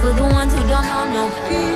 for the ones who don't know, no.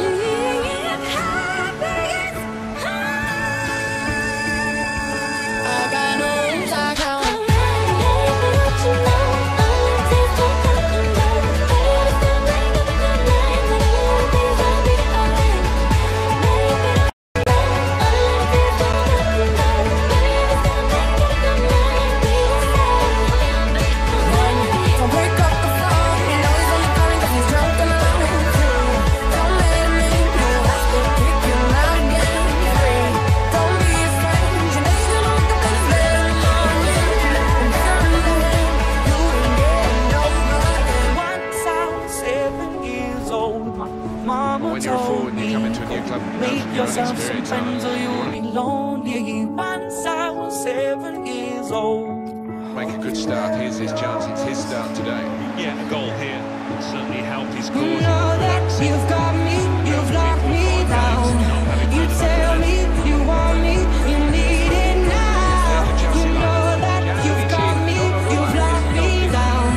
When you're a forward and you come into a new club, make yourself some experience, friends or you'll be lonely. Once I was 7 years old. make a good start. Here's his chance. It's his start today. Yeah, a goal here would certainly help his cause. You know that you've got me, you've locked me down. You tell me you want me, you need it now. You know that you've got me, you've locked me down.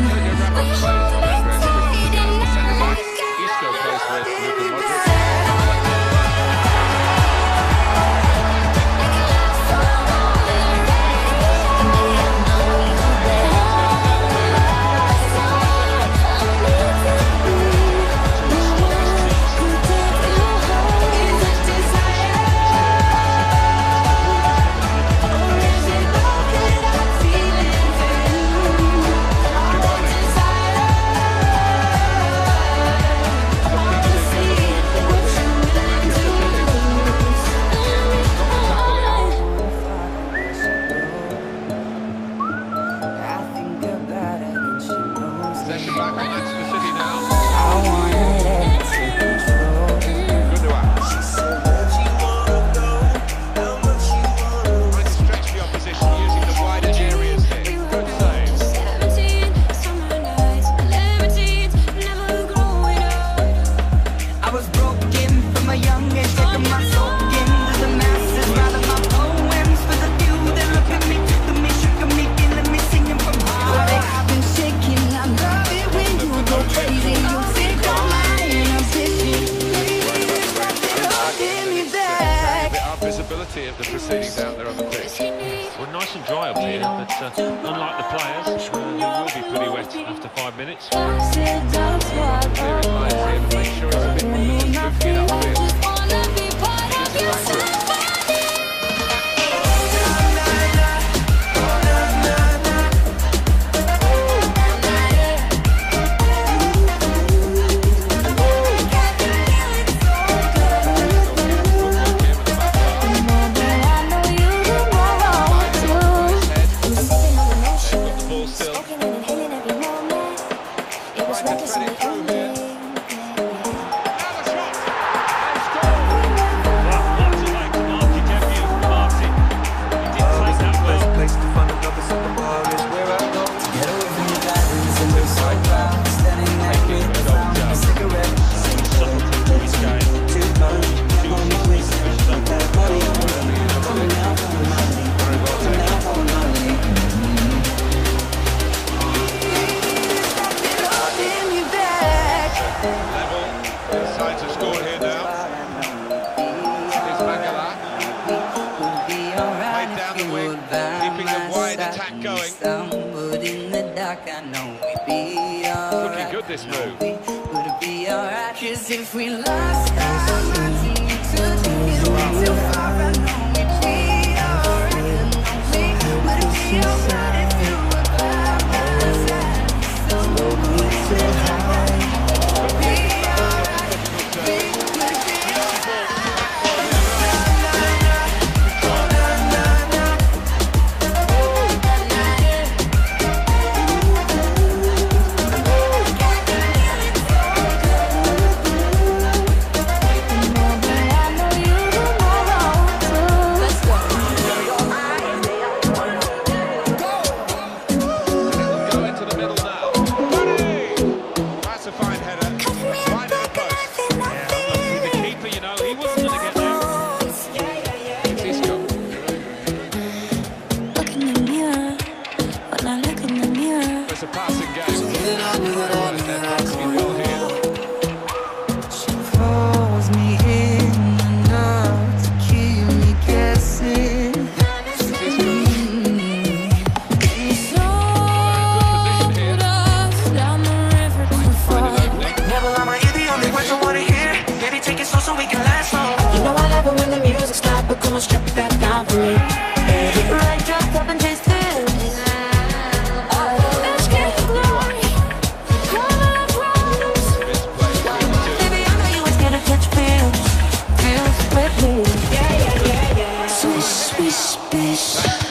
He's still close with Luka Modric. Possession back on Manchester City now. Trying to stretch the opposition using the wider areas here. Good save. I was broken from a young age, taking my soul into the masses, writing my poems for the few that look at me, shook at me, feeling me, singing from heart. I've been shaking, I love it when you go crazy. You think all my inhibition, holding me back. A bit of visibility of the proceedings out there on the pitch. Well, nice and dry up here, but unlike the players, who will be pretty wet after 5 minutes. Clear his lines here, but make sure it's a bit moving it upfield. Looking good, this move. Would it be alright? 'Cause if we lost our minds and you took it too far, I know we'd be alright. Would it be alright if you were by my side? So would it be alright? Would it be alright? Would it be It's a passing game. I'ma strip that down for me. Like dressed up and chase pills. Let's get glory. Baby, I know you was scared to catch feels with me. Yeah. Swish, swish, swish.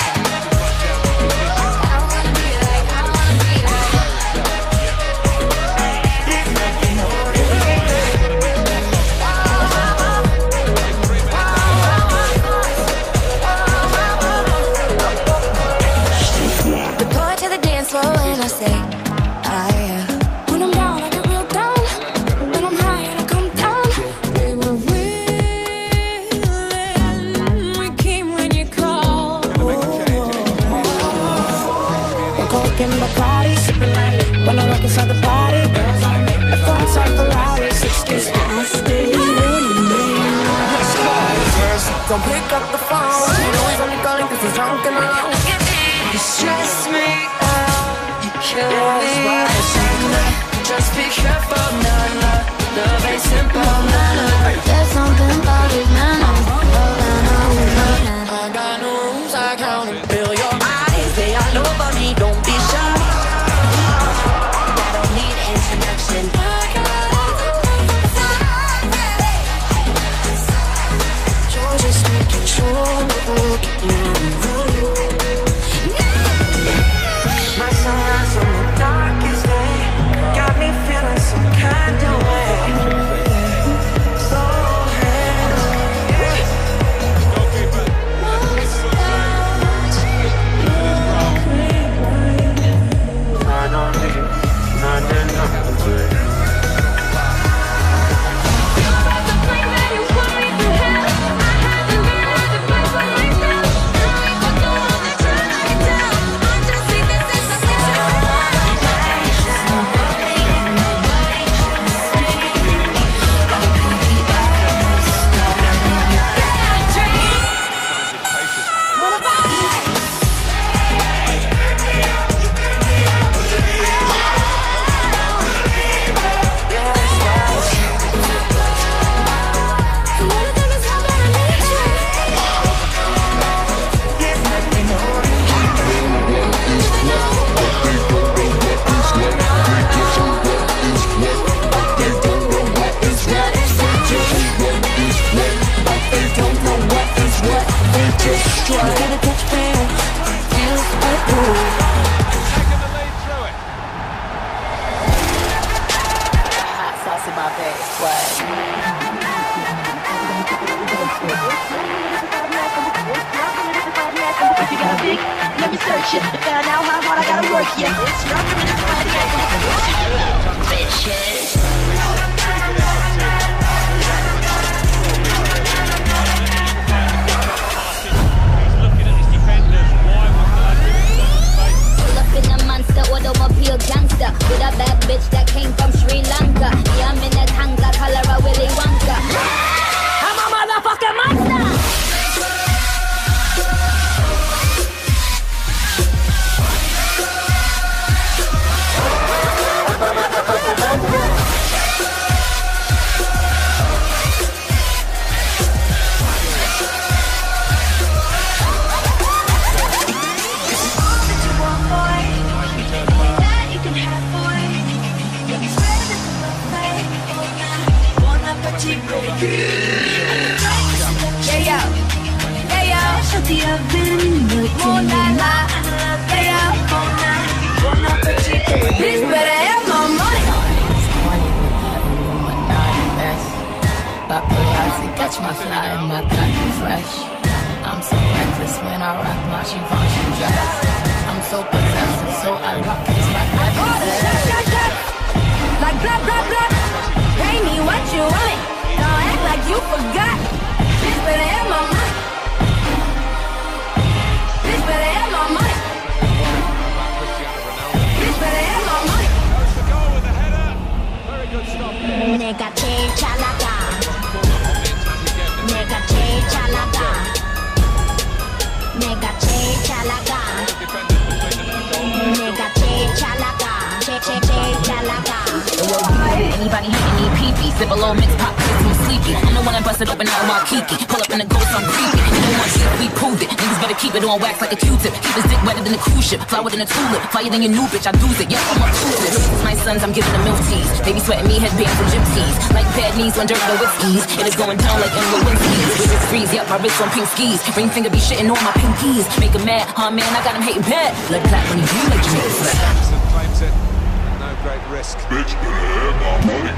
When I walk inside the party, girls on me. The phone's like Ferrari, 60s, nasty. Don't pick up the phone. You know he's only calling 'cause he's drunk and alone. You stress me out, you kill me. Just be careful, nah. Love ain't simple, nah. There's something about his manners. I got no rules, I count and fill your eyes. They all over me, don't be shy. My sunrise on the darkest day got me feeling some kind of way. So Let me search it. Found out how hard I gotta work, yeah. It's rockin' in the party. Bitches. Automobile gangster with a bad bitch that came from Sri Lanka. Yeah, I'm in a tanga, color a Willy Wonka. I'm a motherfucking monster. Bitch better have my money. Paparazzi catch my fly and my cotton fresh. I'm so reckless when I rock my Givenchy dress. I'm so possessive, so I rock this like my like blah blah blah. Pay me what you want. Don't act like you forgot. Bitch better have my money. Bitch better have my money. Bitch better have my money. Goes the goal with the header. Very good stop there. Nigga chalaga. Nigga chalaga. Nigga chalaga. Nigga chalaga. Chalaga. Anybody hitting me, PP, Sip a little mix, pop, get too sleepy. I'm the one that busted open out of my kiki. Pull up in the ghost, I'm creepy. You know my shit, we proved it. Niggas better keep it on wax like a Q-tip. Keep his dick wetter than a cruise ship. Flower than a tulip. Fire than your new bitch, I do it. Yeah, I'm a toothless. My sons, I'm giving them milk teas. They be sweating me headbands and gym tees. Like bad knees when dirt no whiskeys. And it's going down like Emma Winskies. With his freeze, yep, my wrist on pink skis. Ring finger be shitting on my pinkies. Make him mad, huh man, I got him hating bad. Blood clap when he do make you niggas flat. Jackson claims it. No great risk. Bitch, better have my money.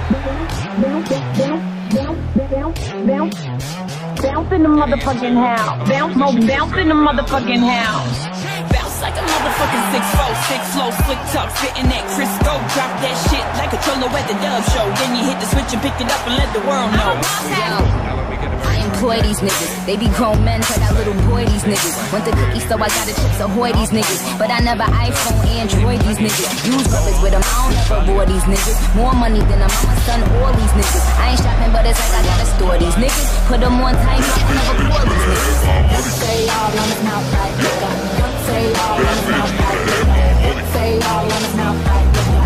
Bounce in the motherfucking house. Bounce in the motherfucking house. Bounce like a motherfucking 6'4", 6 flow, slick talk, spitting that Crisco. Drop that shit like a trailer at the dub show. Then you hit the switch and pick it up and let the world know. I employ these niggas. They be grown men, but I little boy these niggas. Went to cookie so I got a Chips Ahoy these niggas. But I never iPhone, Android these niggas. Use rubbers with them, I don't ever bore these niggas. More money than a mama, son, all these niggas. I ain't shopping, but it's like I gotta store these niggas. Put them on time, I never call these niggas. Say all on his mouth like nigga. Say all on his mouth like nigga. Say all on his mouth like nigga.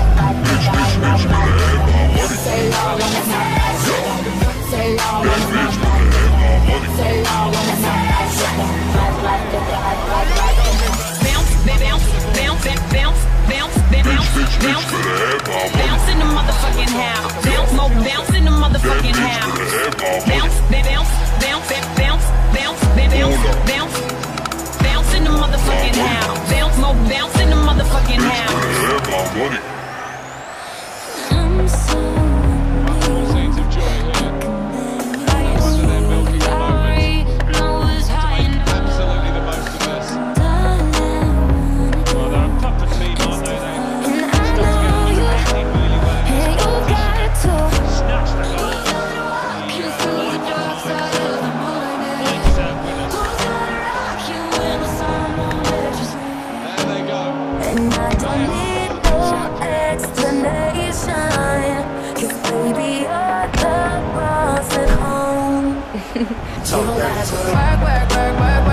Say all on his mouth like nigga. Say all on his mouth like nigga. Say all on his mouth like nigga. Bounce, bounce, bounce, bounce, bounce, bounce, bounce. Bounce in the motherfucking house. Bounce, mo, bounce in the motherfucking house. Bounce, bounce, bounce, bounce, bounce, bounce, bounce. Bounce in the motherfucking house. Bounce, mo, bounce in the motherfucking house. I'm so Scenes of joy here. No wonder they're milking the moment. Absolutely the most of this. Well, they're a proper team, aren't they? They stuck together as a team really well. Snatched the goal. There they go. And I don't need no explanation, 'cause baby, you're the boss at home. You gotta work, work, work, work, work.